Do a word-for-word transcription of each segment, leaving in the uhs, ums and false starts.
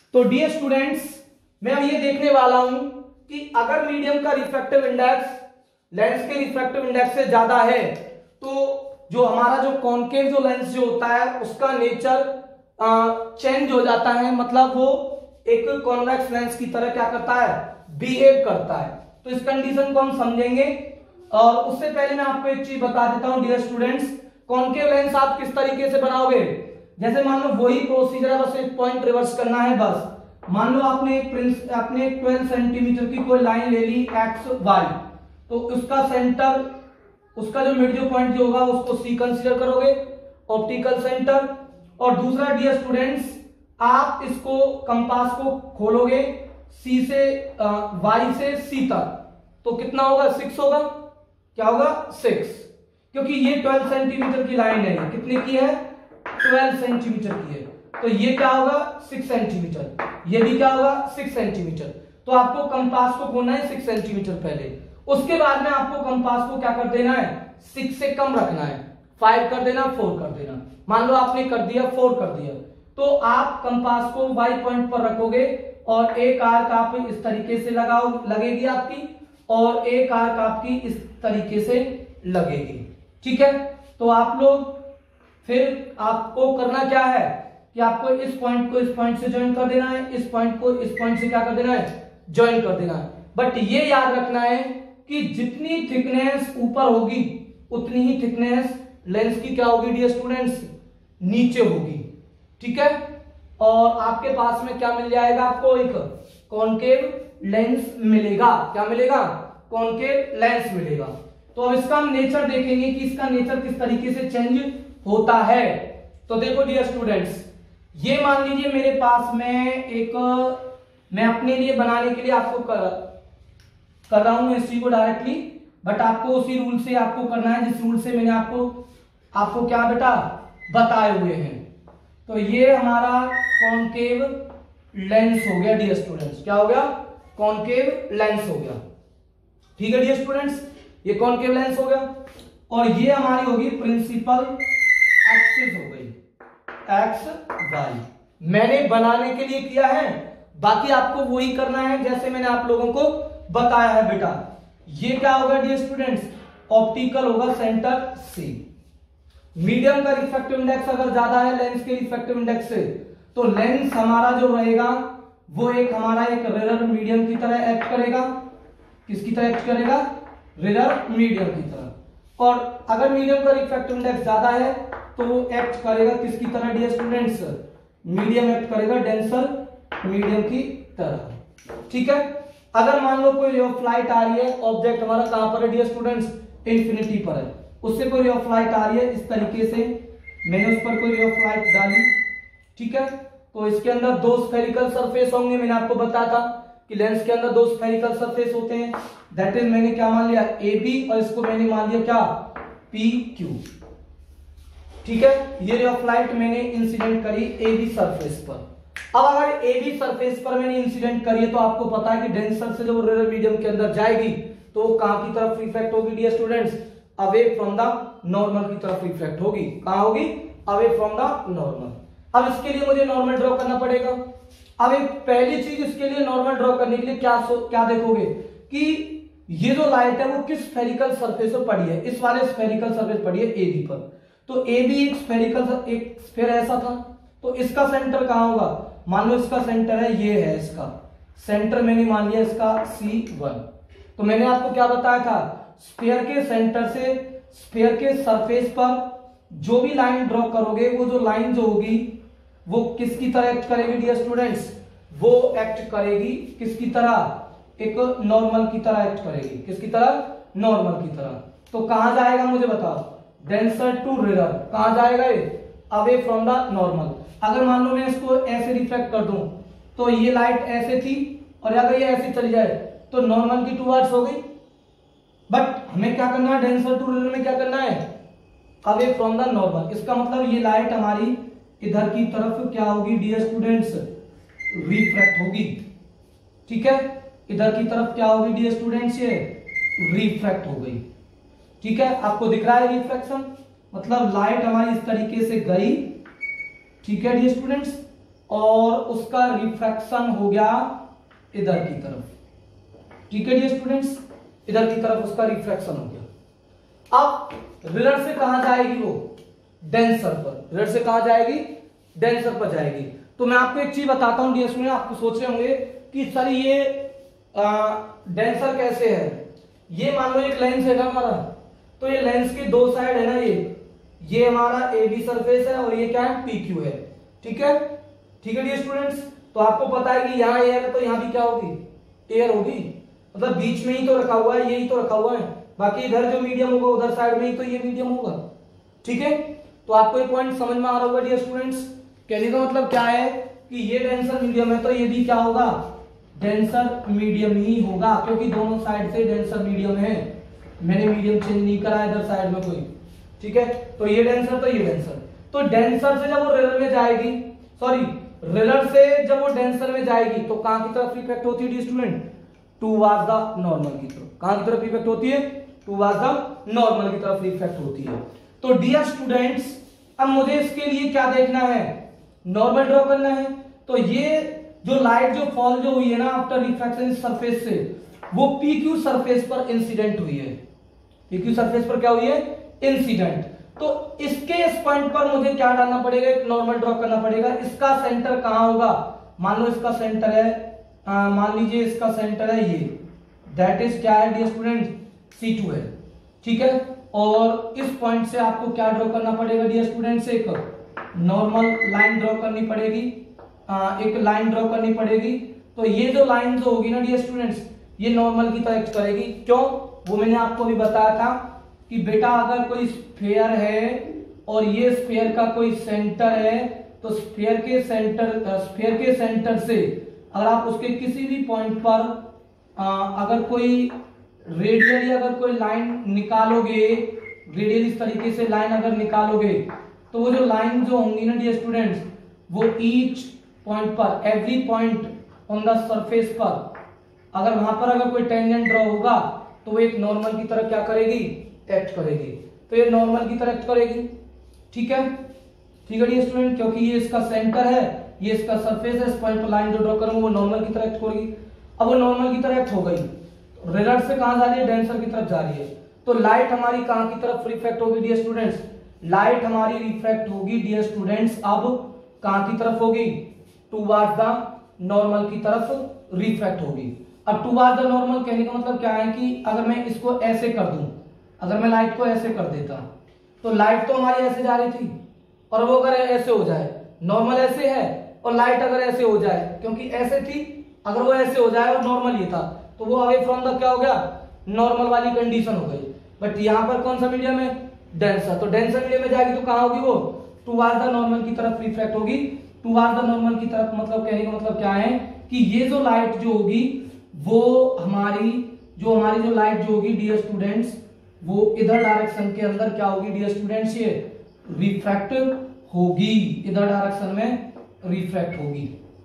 तो dear students, मैं अब ये देखने वाला हूं कि अगर मीडियम का रिफ्रैक्टिव इंडेक्स लेंस के रिफ्रैक्टिव इंडेक्स से ज्यादा है तो जो हमारा जो कॉनकेव जो लेंस जो होता है उसका नेचर चेंज हो जाता है, मतलब वो एक कॉन्वेक्स लेंस की तरह क्या करता है, बिहेव करता है। तो इस कंडीशन को हम समझेंगे। और उससे पहले मैं आपको एक चीज बता देता हूं डियर स्टूडेंट्स, कॉनकेव लेंस आप किस तरीके से बनाओगे। जैसे मान लो वही प्रोसीजर है, बस एक पॉइंट रिवर्स करना है। बस मान लो आपने एक आपने ट्वेल्व सेंटीमीटर की कोई लाइन ले ली एक्स वाई, तो उसका सेंटर, उसका जो मिड जो पॉइंट जो होगा उसको सी कंसीडर करोगे, ऑप्टिकल सेंटर। और दूसरा डियर स्टूडेंट्स, आप इसको कंपास को खोलोगे सी से वाई से सी तक, तो कितना होगा, सिक्स होगा। क्या होगा, सिक्स, क्योंकि ये ट्वेल्व सेंटीमीटर की लाइन है। कितने की है, ट्वेल्व सेंटीमीटर की है, तो ये क्या होगा, सिक्स सेंटीमीटर। ये भी क्या होगा, सिक्स सेंटीमीटर। तो आपको कंपास को खोलना है सिक्स सेंटीमीटर पहले, उसके बाद में आपको कंपास को क्या कर देना है, सिक्स से कम रखना है, फाइव कर देना, फोर कर देना। मान लो आपने कर दिया, फोर कर दिया, तो आप कंपास को वाई पॉइंट पर रखोगे और एक आर्क आप इस तरीके से लगाओ लगेगी आपकी, और एक आर्क आपकी इस तरीके से लगेगी। ठीक है, तो आप लोग फिर आपको करना क्या है कि आपको इस पॉइंट को इस पॉइंट से ज्वाइन कर देना है, इस पॉइंट को इस पॉइंट से क्या कर देना है, ज्वाइन कर देना है। बट ये याद रखना है कि जितनी थिकनेस ऊपर होगी उतनी ही थिकनेस लेंस की क्या होगी डियर स्टूडेंट्स, नीचे होगी। ठीक है, और आपके पास में क्या मिल जाएगा, आपको एक कॉनकेव लेंस मिलेगा। क्या मिलेगा, कॉनकेव लेंस मिलेगा। तो अब इसका हम नेचर देखेंगे कि इसका नेचर किस तरीके से चेंज होता है। तो देखो डियर स्टूडेंट्स, ये मान लीजिए मेरे पास में एक, मैं अपने लिए बनाने के लिए आपको कर, कर रहा हूं इसी को डायरेक्टली, बट आपको उसी रूल से आपको करना है जिस रूल से मैंने आपको आपको क्या बेटा बताए हुए हैं। तो ये हमारा कॉनकेव लेंस हो गया डियर स्टूडेंट्स। क्या हो गया, कॉनकेव लेंस हो गया। ठीक है डियर स्टूडेंट्स, ये कॉनकेव लेंस हो गया। और ये हमारी होगी प्रिंसिपल एक्सिस हो गई, एक्स वाई। मैंने बनाने के लिए किया है, बाकी आपको वही करना है जैसे मैंने आप लोगों को बताया है बेटा। ये क्या होगा डियर स्टूडेंट्स, ऑप्टिकल होगा सेंटर सी। मीडियम का रिफ्रैक्टिव इंडेक्स अगर ज्यादा है लेंस के रिफ्रैक्टिव इंडेक्स से, तो लेंस हमारा जो रहेगा वो एक हमारा एक रेयर मीडियम की तरह एक्ट करेगा। किसकी तरह एक्ट करेगा, रेयर मीडियम की तरह। और अगर मीडियम का रिफ्रैक्टिव इंडेक्स ज्यादा है तो वो एक्ट करेगा किसकी तरह डियर स्टूडेंट्स, मीडियम एक्ट करेगा डेंसर मीडियम की तरह। ठीक है, अगर मान लो कोई रे ऑफ लाइट आ रही है, ऑब्जेक्ट हमारा कहां पर है डियर स्टूडेंट्स, इंफिनिटी पर है, उससे कोई रे ऑफ लाइट आ रही है इस तरीके से, मैंने उस पर कोई रे ऑफ लाइट डाली। ठीक है, तो इसके अंदर दो स्फेरिकल सरफेस होंगे। मैंने आपको बताया था कि लेंस के अंदर दो स्फेरिकल सरफेस होते हैं, दैट इज मैंने क्या मान लिया, ए बी, और इसको मैंने मान लिया क्या, पी क्यू। ठीक है, ये रे ऑफ लाइट मैंने इंसिडेंट करी ए बी सरफेस पर। अब अगर ए बी सरफेस पर मैंने इंसिडेंट करी है तो आपको पता है कि डेंसर से जब रेयर मीडियम के अंदर जाएगी तो वो कहां की तरफ रिफ्लेक्ट होगी dear students, away from the normal की तरफ रिफ्लेक्ट होगी। कहां होगी, अवे फ्रॉम द नॉर्मल। अब इसके लिए मुझे नॉर्मल ड्रॉ करना पड़ेगा। अब एक पहली चीज इसके लिए नॉर्मल ड्रॉ करने के लिए क्या क्या देखोगे कि ये जो लाइट है वो किस स्फेरिकल सरफेस पर पड़ी है, इस वाले स्फेरिकल सरफेस पड़ी है ए बी पर। तो ए बी एक स्फेरिकल एक स्फेयर ऐसा था, तो इसका सेंटर कहां होगा, मान लो इसका सेंटर है, ये है इसका सेंटर, मैंने मान लिया इसका सी वन। तो मैंने आपको क्या बताया था, स्फीयर के सेंटर से स्फीयर के सरफेस पर जो भी लाइन ड्रॉ करोगे वो जो लाइन जो होगी वो किसकी तरह एक्ट करेगी डियर स्टूडेंट्स, वो एक्ट करेगी किसकी तरह, एक नॉर्मल की तरह एक्ट करेगी। किसकी तरह, नॉर्मल की तरह। तो कहां जाएगा मुझे बताओ, डेंसर टू रेयर, कहां जाएगा ये, अवे फ्रॉम द नॉर्मल। अगर मान लो मैं इसको ऐसे रिफ्लेक्ट कर दूं तो ये लाइट ऐसे थी, और अगर ये ऐसे चली जाए तो नॉर्मल की टूवर्ड्स हो गई। बट हमें क्या करना है, डेंसर टू रेयर में क्या करना है, अवे फ्रॉम द नॉर्मल। इसका मतलब ये लाइट हमारी इधर की तरफ क्या होगी डियर स्टूडेंट्स, रिफ्रैक्ट होगी। ठीक है, इधर की तरफ क्या होगी डियर स्टूडेंट्स, ये रिफ्रैक्ट हो गई। ठीक है, आपको दिख रहा है रिफ्रैक्शन, मतलब लाइट हमारी इस तरीके से गई। ठीक है डियर स्टूडेंट्स, और उसका रिफ्रैक्शन हो गया इधर की तरफ। ठीक है डियर स्टूडेंट्स, इधर की तरफ उसका रिफ्रैक्शन हो गया। अब रिजल्ट से कहां जाएगी वो, डेंसर पर। रिजल्ट से कहां जाएगी, डेंसर पर जाएगी। तो मैं आपको एक चीज बताता हूं डियर स्टूडेंट, आपको सोच रहे होंगे कि सर ये डेंसर कैसे है। ये मान लो एक लेंस है ना हमारा, तो ये लेंस के दो साइड है ना, ये ये हमारा ए बी सरफेस है और ये क्या है, पी क्यू है। ठीक है, ठीक है डियर स्टूडेंट्स। तो आपको पता है कि यहाँ एयर है तो यहाँ भी क्या होगी, एयर होगी। मतलब बीच में ही तो रखा हुआ है, यही तो रखा हुआ है, बाकी इधर जो मीडियम होगा उधर साइड में ही तो ये मीडियम होगा। ठीक है, तो आपको एक पॉइंट समझ में आ रहा होगा डियर स्टूडेंट्स। कहने का मतलब क्या है कि ये डेंसर मीडियम है तो ये भी क्या होगा, डेंसर मीडियम ही होगा, क्योंकि दोनों साइड से डेंसर मीडियम है। मैंने मीडियम चेंज नहीं करा इधर साइड में कोई। ठीक है, तो ये डेंसर तो ये डेंसर। तो डेंसर से जब वो रेलर में जाएगी, सॉरी रेलर से जब वो डेंसर में जाएगी तो कहां की तरफ रिफ्लेक्ट होती है dear student, towards the normal की तरफ। कहां की तरफ रिफ्लेक्ट होती है, टुवर्ड्स द नॉर्मल की तरफ रिफ्लेक्ट होती है। तो डियर स्टूडेंट्स अब मुझे इसके लिए क्या देखना है, नॉर्मल ड्रॉ करना है। तो ये जो लाइट जो फॉल जो हुई है ना आफ्टर रिफ्रैक्शन सरफेस से, वो पी क्यू सरफेस पर इंसिडेंट हुई है। पी क्यू सरफेस पर क्या हुई है, इंसिडेंट। तो इसके इस पॉइंट पर मुझे क्या डालना पड़ेगा, एक नॉर्मल ड्रॉ करना पड़ेगा। इसका सेंटर कहां होगा, मान लो इसका सेंटर है, मान लीजिए इसका सेंटर है ये, दैट इज क्या है डियर स्टूडेंट, सी टू है। ठीक है, और इस पॉइंट से आपको क्या ड्रॉ करना पड़ेगा डियर स्टूडेंट्स, एक नॉर्मल लाइन ड्रॉ करनी पड़ेगी, आ, एक लाइन ड्रॉ करनी पड़ेगी। तो ये जो लाइन जो होगी ना डियर स्टूडेंट्स, ये नॉर्मल की तरह एक्ट करेगी। क्यों, वो मैंने आपको भी बताया था कि बेटा अगर कोई स्फीयर है और ये स्फीयर का कोई सेंटर है, तो स्फीयर के सेंटर स्फीयर के सेंटर से अगर आप उसके किसी भी पॉइंट पर आ, अगर कोई रेडियली अगर कोई लाइन निकालोगे, रेडियल इस तरीके से लाइन अगर निकालोगे, तो वो जो लाइन जो होंगी ना डियर स्टूडेंट्स, वो ईच पॉइंट पर, every point on the surface पर, अगर वहां पर अगर कोई टेंजेंट ड्रॉ होगा तो वो एक नॉर्मल की तरह क्या करेगी, एक्ट करेगी। तो ये नॉर्मल की तरह एक्ट करेगी। ठीक है, ठीक है डियर स्टूडेंट, क्योंकि ये इसका सेंटर है, ये इसका सरफेस है, इस पॉइंट पर लाइन जो ड्रॉ करूंगा वो नॉर्मल की तरह एक्ट करेगी। अब वो नॉर्मल की तरह एक्ट हो गई, रिजल्ट से कहां जा रही है, डेंसर की तरफ जा रही है। तो लाइट हमारी कहां की तरफ रिफ्लेक्ट होगी डियर स्टूडेंट्स, लाइट हमारी रिफ्लेक्ट होगी डियर स्टूडेंट्स, अब कहां की तरफ होगी, टुवर्ड्स द नॉर्मल की तरफ रिफ्लेक्ट होगी। अब टुवर्ड्स द नॉर्मल कहने का मतलब क्या है कि अगर मैं इसको ऐसे कर दूं, अगर मैं लाइट को ऐसे कर देता, तो लाइट तो हमारी ऐसे जा रही थी, और वो अगर ऐसे हो जाए, नॉर्मल ऐसे है और लाइट अगर ऐसे हो जाए, क्योंकि ऐसे थी, अगर वो ऐसे हो जाए और नॉर्मल ये था, तो वो अवे फ्रॉम द क्या हो गया, नॉर्मल वाली कंडीशन हो गई। बट यहां पर कौन सा मीडियम है, डेंसर। तो डेंसर मीडियम में जाएगी तो कहां होगी, वो टुवर्ड्स द नॉर्मल की तरफ रिफ्लेक्ट होगी। टुवर्ड्स द नॉर्मल की तरफ मतलब कहने का मतलब क्या है कि ये जो लाइट जो होगी वो हमारी जो हमारी जो लाइट जो होगी डियर स्टूडेंट्स, वो इधर डायरेक्शन के अंदर क्या होगी डियर स्टूडेंट्स, ये रिफ्रैक्ट होगी, इधर डायरेक्शन में रिफ्रैक्ट होगी।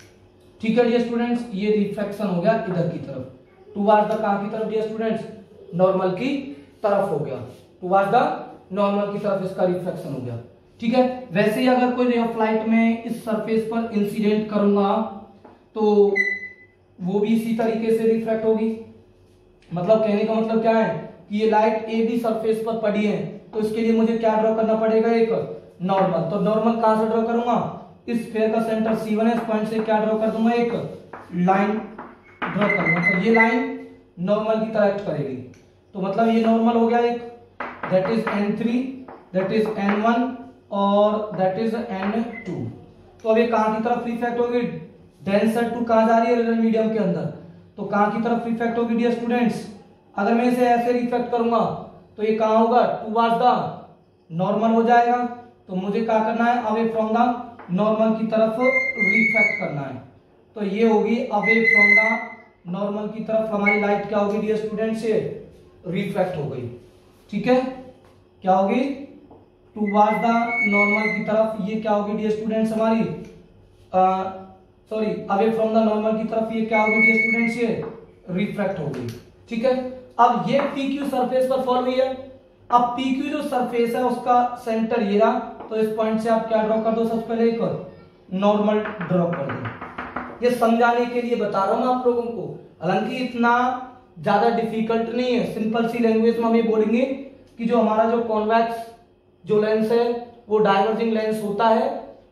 ठीक है डियर स्टूडेंट्स, ये रिफ्रैक्शन हो गया इधर की तरफ, टुवर्ड्स द कहां की तरफ डियर स्टूडेंट्स, नॉर्मल की तरफ हो गया, टुवर्ड्स द नॉर्मल की तरफ इसका रिफ्रैक्शन हो गया। ठीक है, वैसे ही अगर कोई रे ऑफ लाइट में इस सरफेस पर इंसिडेंट करूंगा तो वो भी इसी तरीके से रिफ्रैक्ट होगी। मतलब कहने का मतलब क्या है कि ये लाइट ए बी सरफेस पर पड़ी है, तो इसके लिए मुझे क्या ड्रॉ करना पड़ेगा, एक नॉर्मल। तो नॉर्मल कहां से ड्रॉ करूंगा, इस स्फीयर का सेंटर सी वन है, इस पॉइंट से क्या ड्रॉ कर दूंगा, एक लाइन ड्रॉ करूंगा। तो ये लाइन नॉर्मल की तरह एक्ट करेगी। तो मतलब ये नॉर्मल हो गया एक, that is N three, that is N one और दैट इज एन टू। तो अब ये कहां की तरफ रिफ्लेक्ट होगी, डेंसर टू कहां जा रही है, रियल मीडियम के अंदर, तो कहां की तरफ रिफ्लेक्ट होगी डियर स्टूडेंट्स। अगर मैं इसे ऐसे रिफ्लेक्ट करूंगा तो ये कहां होगा, टुवर्ड्स द नॉर्मल हो जाएगा। तो मुझे क्या करना है, अवे फ्रॉम द नॉर्मल की तरफ रिफ्लेक्ट करना है। तो ये होगी अवे फ्रॉम द नॉर्मल की तरफ हमारी लाइट क्या होगी डियर स्टूडेंट्स, ये रिफ्लेक्ट हो गई। ठीक है, क्या होगी, टुवर्ड्स द नॉर्मल की तरफ ये क्या होगी डियर स्टूडेंट्स हमारी, sorry away from the normal की तरफ ये क्या होगी डियर स्टूडेंट्स, ये रिफ्लेक्ट होगी। ठीक है, अब ये पी क्यू सरफेस पर फॉल हुई है। अब पी क्यू जो सरफेस है उसका सेंटर ये रहा, तो इस पॉइंट से आप क्या ड्रॉ कर दो, सबसे पहले एक नॉर्मल ड्रॉ कर दें। ये समझाने के लिए बता रहा हूं आप लोगों को, हालांकि इतना ज्यादा डिफिकल्ट नहीं है। सिंपल सी लैंग्वेज में हम ये बोलेंगे कि जो हमारा जो कॉन्वेक्स जो लेंस है वो डाइवर्जिंग लेंस होता है,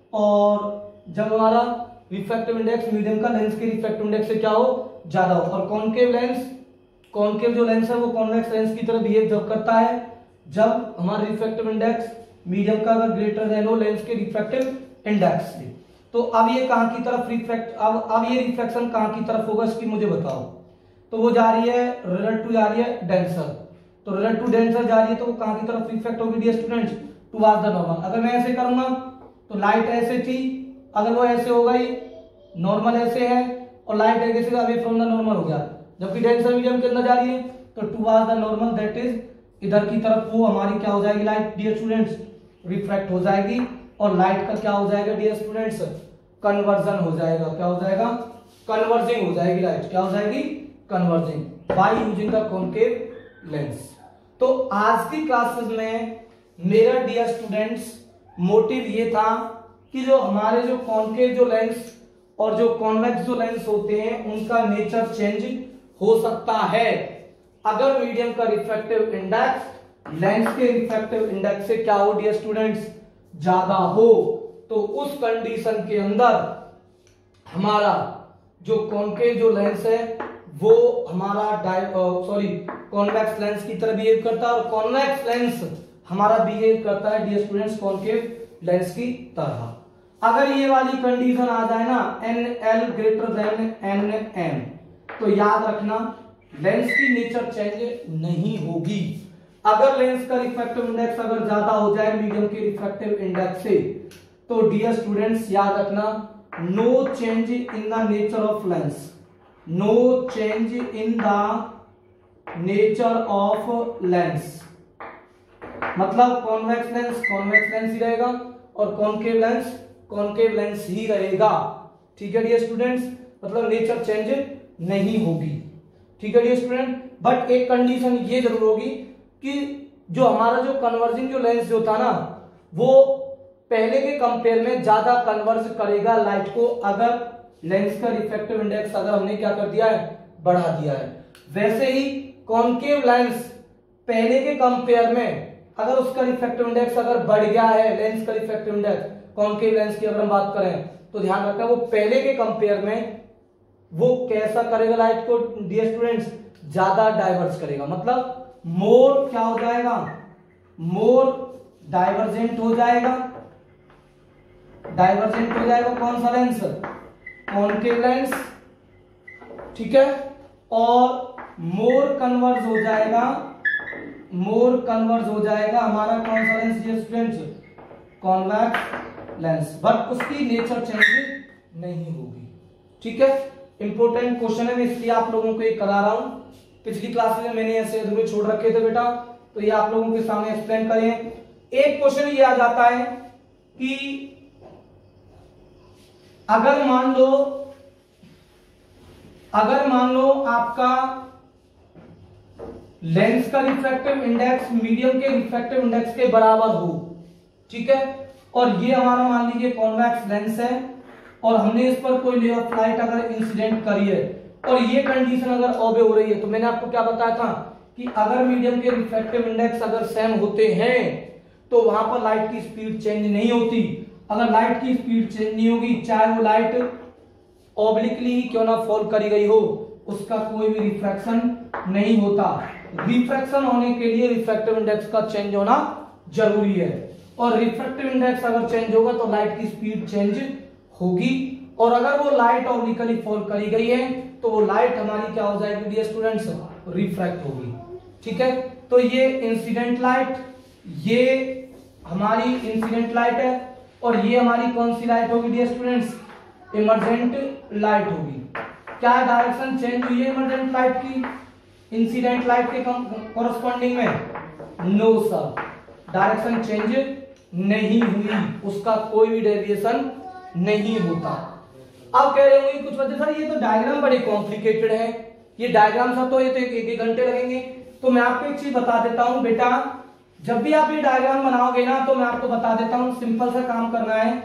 और जब हमारा रिफ्रैक्टिव इंडेक्स मीडियम का लेंस के रिफ्रैक्टिव इंडेक्स से क्या हो, ज्यादा हो। और कॉनकेव लेंस, कॉनकेव जो लेंस है वो कॉन्वेक्स लेंस की तरह बिहेव जब करता है जब हमारा रिफ्रैक्टिव इंडेक्स मीडियम का अगर ग्रेटर देन हो लेंस के रिफ्रैक्टिव इंडेक्स से। तो अब ये कहां की तरफ रिफ्रैक्ट, अब अब ये रिफ्रैक्शन कहां की तरफ होगा इसकी मुझे बताओ। तो वो जा रही है रिलेटिव टू, जा रही है डेंसर, तो रिलेटिव टू डेंसर जा रही है तो वो कहां की तरफ रिफ्रैक्ट होगी dear students, towards the normal. अगर मैं ऐसे करूंगा तो लाइट ऐसे थी, अगर वो ऐसे हो गई, नॉर्मल ऐसे है और लाइट ऐसे से अवे फ्रॉम द नॉर्मल हो गया, जबकि डेंसर मीडियम के अंदर जा रही है तो towards the normal, that is इधर की तरफ वो हमारी क्या हो जाएगी लाइट डियर स्टूडेंट्स, रिफ्रैक्ट हो जाएगी। और लाइट का क्या हो जाएगा डियर स्टूडेंट्स, कन्वर्जन हो जाएगा। क्या हो जाएगा, कन्वर्जिंग हो जाएगी लाइट, क्या हो जाएगी, converging by using the concave lens. तो आज की क्लासेस में मेरा डियर स्टूडेंट्स मोटिव ये था कि जो हमारे जो कॉनकेव जो लेंस और जो कॉन्वेक्स जो लेंस होते हैं उनका नेचर चेंज हो सकता है अगर मीडियम का रिफ्रैक्टिव इंडेक्स लेंस के रिफ्रैक्टिव इंडेक्स से क्या हो डियर स्टूडेंट्स, ज्यादा हो। तो उस कंडीशन के अंदर हमारा जो कॉनकेव जो लेंस है वो हमारा सॉरी कॉन्वेक्स लेंस की तरह बिहेव करता है, और कॉन्वेक्स लेंस हमारा बिहेव करता है डियर स्टूडेंट्स कॉनकेव लेंस की तरह। अगर ये वाली कंडीशन आ जाए ना N L greater than N M, तो याद रखना लेंस की नेचर चेंज नहीं होगी। अगर लेंस का रिफ्रैक्टिव इंडेक्स अगर ज्यादा हो जाए मीडियम के रिफ्रैक्टिव इंडेक्स से, तो डियर स्टूडेंट्स याद रखना no change in the nature of lens, no change in the nature of lens, मतलब कॉन्वेक्स लेंस कॉन्वेक्स लेंस ही रहेगा और कॉनकेव लेंस कॉनकेव लेंस ही रहेगा। ठीक है डियर स्टूडेंट्स, मतलब नेचर चेंज नहीं होगी। ठीक है डियर स्टूडेंट, बट एक कंडीशन ये जरूर होगी कि जो हमारा जो कन्वर्जिंग जो लेंस जो था ना वो पहले के कंपेयर में ज्यादा कन्वर्ज करेगा लाइट को, अगर लेंस का रिफ्रैक्टिव इंडेक्स अगर हमने क्या कर दिया है, बढ़ा दिया है। वैसे ही कॉनकेव लेंस पहले के कंपेयर में अगर उसका रिफ्रैक्टिव इंडेक्स अगर बढ़ गया है, लेंस का रिफ्रैक्टिव इंडेक्स कॉनकेव लेंस की अगर हम बात करें तो ध्यान रखना वो पहले के कंपेयर में वो कैसा करेगा लाइट को डियर स्टूडेंट्स, ज्यादा डाइवर्ज करेगा, मतलब मोर क्या हो जाएगा, मोर डाइवर्जेंट हो जाएगा, डाइवर्जेंट हो जाएगा कौन सा लेंस, कॉनकेव लेंस। ठीक है, और मोर कन्वर्ज हो जाएगा, मोर कन्वर्ज हो जाएगा हमारा कौन सा lens dear students, convex lens, but उसकी नेचर चेंज नहीं होगी। ठीक है, इंपॉर्टेंट क्वेश्चन है, मैं इसलिए आप लोगों को ये करा रहा हूं। पिछली क्लास में मैंने ऐसे अधूरे छोड़ रखे थे बेटा, तो ये आप लोगों के सामने एक्सप्लेन करें। एक क्वेश्चन ये आ जाता है कि अगर मान लो अगर मान लो आपका लेंस का रिफ्रैक्टिव इंडेक्स मीडियम के रिफ्रैक्टिव इंडेक्स के बराबर हो, ठीक है, और ये हमारा मान लीजिए कॉन्वेक्स लेंस है और हमने इस पर कोई रे ऑफ लाइट अगर इंसिडेंट करी है और ये कंडीशन अगर ओबे हो रही है, तो मैंने आपको क्या बताया था कि अगर मीडियम के रिफ्रैक्टिव इंडेक्स अगर सेम होते हैं तो वहां पर लाइट की स्पीड चेंज नहीं होती। अगर लाइट की स्पीड चेंज नहीं होगी, चाहे वो लाइट ऑब्लिकली ही क्यों ना फॉल करी गई हो, उसका कोई भी रिफ्रैक्शन नहीं होता। रिफ्रैक्शन होने के लिए रिफ्रैक्टिव इंडेक्स का चेंज होना जरूरी है, और रिफ्रैक्टिव इंडेक्स अगर चेंज होगा तो लाइट की स्पीड चेंज होगी, और अगर वो लाइट ऑब्लिकली फॉल करी गई है तो वो लाइट हमारी क्या हो जाएगी डियर स्टूडेंट्स, रिफ्रैक्ट होगी। ठीक है, तो ये इंसिडेंट लाइट, ये हमारी इंसिडेंट लाइट है, और ये हमारी कौन सी लाइट होगी डियर स्टूडेंट्स, इमर्जेंट लाइट होगी। क्या डायरेक्शन चेंज हुई है इमर्जेंट लाइट की इंसिडेंट लाइट के कॉरस्पॉन्डिंग में? नो सर, डायरेक्शन चेंज नहीं हुई, उसका कोई भी डेविएशन नहीं होता। अब कह रहे होंगे कुछ बच्चे सर ये तो डायग्राम बड़े कॉम्प्लिकेटेड है, ये डायग्राम सब तो ये तो एक एक घंटे लगेंगे। तो मैं आपको एक चीज बता देता हूं बेटा, जब भी आप ये डायग्राम बनाओगे ना तो मैं आपको बता देता हूं सिंपल सा काम करना है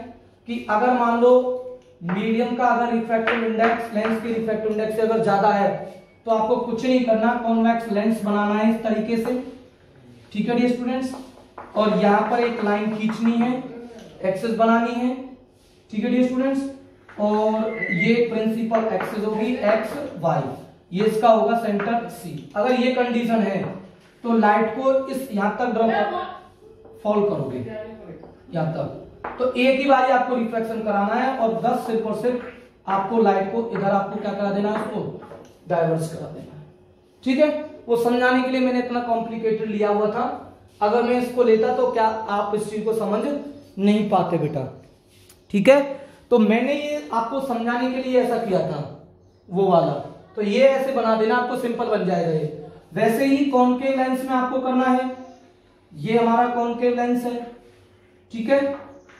कि अगर मान लो मीडियम का अगर रिफ्रैक्टिव इंडेक्स लेंस के रिफ्रैक्टिव इंडेक्स से अगर ज्यादा है तो आपको कुछ नहीं करना, कॉन्वेक्स लेंस बनाना है इस तरीके से, ठीक है डियर स्टूडेंट्स। और यहाँ पर एक लाइन खींचनी है, एक्सिस बनानी है, ठीक है डियर स्टूडेंट्स। और ये प्रिंसिपल एक्सिस होगी एक्स वाई, ये इसका होगा सेंटर सी। अगर ये कंडीशन है तो लाइट को इस यहां तक ड्रॉ कर फॉल करोगे यहां तक, तो एक ही बारी आपको रिफ्लेक्शन कराना है और दस सिर्फ और सिर्फ आपको लाइट को इधर आपको क्या करा देना है, उसको डाइवर्स करा देना है, ठीक है। वो समझाने के लिए मैंने इतना कॉम्प्लिकेटेड लिया हुआ था, अगर मैं इसको लेता तो क्या आप इस चीज को समझ नहीं पाते बेटा, ठीक है। तो मैंने ये आपको समझाने के लिए ऐसा किया था वो वाला, तो ये ऐसे बना देना, आपको सिंपल बन जाएगा ये। वैसे ही कॉनकेव लेंस में आपको करना है, ये हमारा कॉनकेव लेंस है, ठीक है।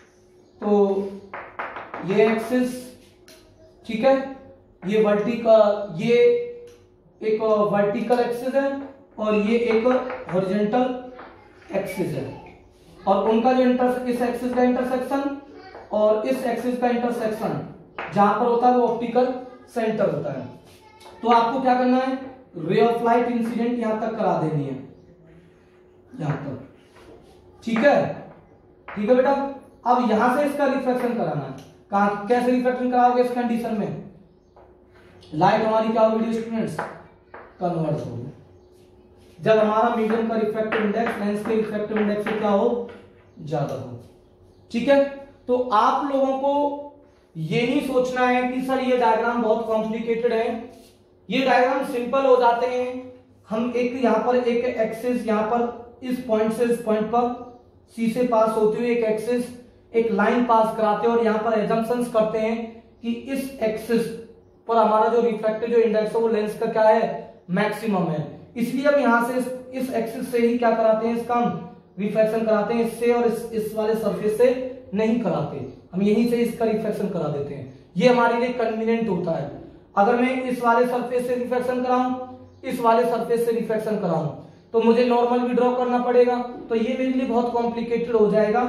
तो ये एक्सिस, ठीक है, ये वर्टिकल, ये एक वर्टिकल एक्सिस है और ये एक हॉरिजॉन्टल एक्सिस है, और उनका जो इंटर इस एक्सिस का इंटरसेक्शन और इस एक्सिस का इंटरसेक्शन जहां पर होता है वो ऑप्टिकल सेंटर होता है। तो आपको क्या करना है, रे ऑफ लाइट इंसिडेंट यहां तक करा देनी है, यहां तक, ठीक है, ठीक है बेटा। अब यहां से इसका रिफ्लेक्शन कराना है, कहां कैसे रिफ्लेक्शन कराओगे इस कंडीशन में, लाइट हमारी क्या होगी स्टूडेंट्स, कन्वर्ट होगी। जब हमारा मीडियम का रिफ्रैक्टिव इंडेक्स लेंस के रिफ्रैक्टिव इंडेक्स से क्या हो, ज्यादा हो, ठीक है। तो आप लोगों को ये नहीं सोचना है कि सर ये डायग्राम बहुत कॉम्प्लिकेटेड है, ये डायग्राम सिंपल हो जाते हैं। हम एक यहां पर एक एक्सिस, यहां पर इस पॉइंट से इस पॉइंट पर सी से पास होती हुई एक एक्सिस, एक लाइन पास कराते हैं और यहां पर एजम्पशंस करते हैं कि इस एक्सिस पर हमारा जो रिफ्रैक्टिव जो इंडेक्स है वो लेंस का क्या है, मैक्सिमम है। इसलिए हम यहां से इस, इस एक्सिस से ही क्या कराते हैं, इसका हम रिफ्लेक्शन कराते हैं, इससे और इस, इस वाले सरफेस से नहीं कराते, हम यहीं से इसका रिफ्लेक्शन करा देते हैं। ये हमारे लिए कन्वीनियंट होता है। अगर मैं इस वाले सरफेस से रिफ्लेक्शन कराऊं, इस वाले सरफेस से रिफ्लेक्शन कराऊं, तो मुझे नॉर्मल भी ड्रॉ करना पड़ेगा, तो ये मेरे लिए बहुत कॉम्प्लिकेटेड हो जाएगा।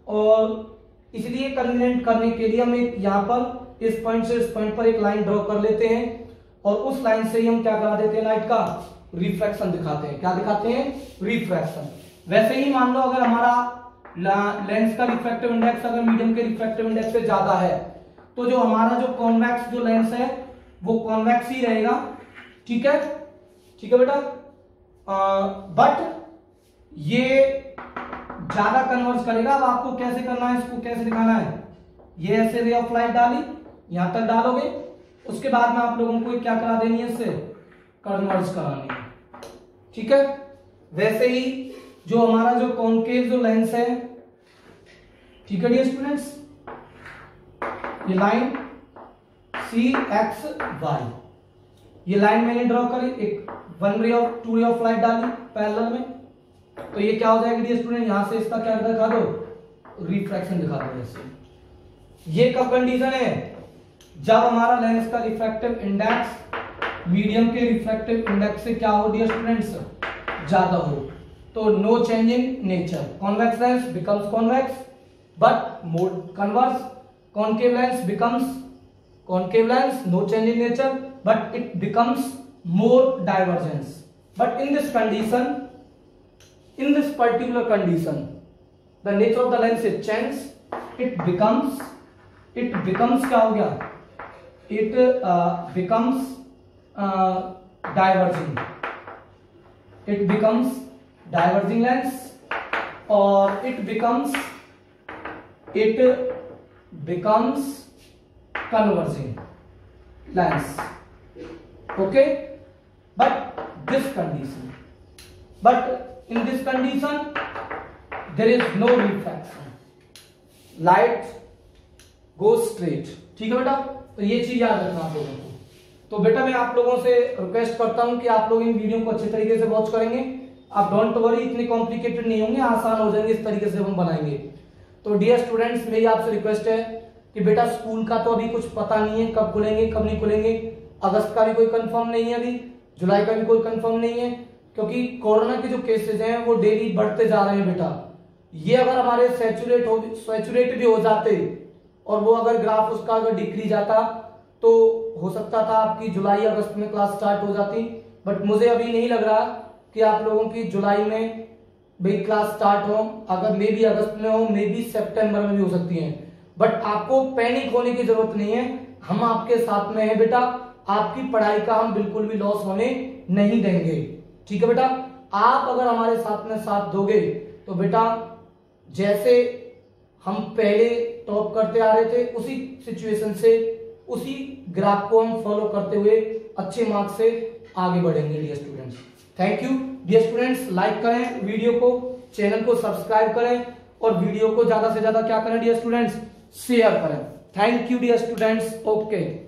और इसलिए कन्वीनियंट करने के लिए हम एक यहाँ पर इस पॉइंट से इस पॉइंट पर एक लाइन ड्रॉ कर लेते हैं और उस लाइन से ही हम क्या करा देते हैं, लाइट का रिफ्लेक्शन दिखाते हैं। क्या दिखाते हैं, रिफ्लेक्शन। वैसे ही मान लो अगर हमारा लेंस का रिफ्रैक्टिव इंडेक्स अगर मीडियम के रिफ्रैक्टिव इंडेक्स से ज्यादा है तो जो हमारा जो कॉन्वेक्स जो लेंस है वो कॉन्वेक्स ही रहेगा, ठीक है, ठीक है बेटा। बट ये ज्यादा कन्वर्ज करेगा। अब आपको कैसे करना है, इसको कैसे दिखाना है, ये ऐसे रे ऑफ लाइट डाली, यहां तक डालोगे, उसके बाद में आप लोगों को क्या करा देनी है, इससे कन्वर्ज करानी है, ठीक है। वैसे ही जो हमारा जो कॉनकेव जो लेंस है, ठीक है डियर स्टूडेंट्स, ये लाइन सी एक्स वाई, ये लाइन मैंने ड्रॉ करी, एक one ray of two ray of light डाली पैरेलल में, तो ये क्या हो जाएगा डियर स्टूडेंट, यहां से इसका क्या दिखा दो, रिफ्रैक्शन दिखा दो ऐसे। ये कब कंडीशन है, जब हमारा लेंस का रिफ्रैक्टिव इंडेक्स मीडियम के रिफ्रैक्टिव इंडेक्स से क्या हो डियर स्टूडेंट्स, ज्यादा हो। तो no change in nature, convex lens becomes convex but more converse, concave lens becomes concave lens, no change in nature, but it becomes more divergence. But in this condition, in this particular condition, the nature of the lens is changed. It becomes, it becomes क्या हो गया? It uh, becomes uh, diverging. It becomes diverging lens, or it becomes, it becomes converging lens, okay. But this condition, but in this condition there is no refraction, light goes straight, ठीक है बेटा। तो ये चीज याद रखना आप लोगों को। तो बेटा मैं आप लोगों से रिक्वेस्ट करता हूं कि आप लोग इन वीडियो को अच्छे तरीके से वॉच करेंगे। आप डोंट वरी, इतने कॉम्प्लिकेटेड नहीं होंगे, आसान हो जाएंगे, इस तरीके से हम बनाएंगे। तो डियर स्टूडेंट्स, मेरी आपसे रिक्वेस्ट है कि बेटा स्कूल का तो अभी कुछ पता नहीं है, कब खुलेंगे कब नहीं खुलेंगे, अगस्त का भी कोई कंफर्म नहीं है, अभी जुलाई का भी कोई कंफर्म नहीं है, क्योंकि कोरोना के जो केसेस हैं वो डेली बढ़ते जा रहे हैं बेटा। ये अगर हमारे सैचुरेट हो सैचुरेट भी हो जाते और वो अगर ग्राफ उसका अगर डिक्रीज आता तो हो सकता था आपकी जुलाई अगस्त में क्लास स्टार्ट हो जाती, बट मुझे अभी नहीं लग रहा कि आप लोगों की जुलाई में भी क्लास स्टार्ट हो। अगर मे भी अगस्त में हो, मे भी सितंबर में भी हो सकती है, बट आपको पैनिक होने की जरूरत नहीं है। हम आपके साथ में हैं बेटा, आपकी पढ़ाई का हम बिल्कुल भी लॉस होने नहीं देंगे। ठीक है बेटा, आप अगर हमारे साथ में साथ दोगे तो बेटा जैसे हम पहले टॉप करते आ रहे थे उसी सिचुएशन से, उसी ग्राफ को हम फॉलो करते हुए अच्छे मार्क्स से आगे बढ़ेंगे dear students. Thank you dear students. Like करें वीडियो को, चैनल को सब्सक्राइब करें और वीडियो को ज्यादा से ज्यादा क्या करें डियर स्टूडेंट्स, शेयर करें। Thank you dear students. Okay.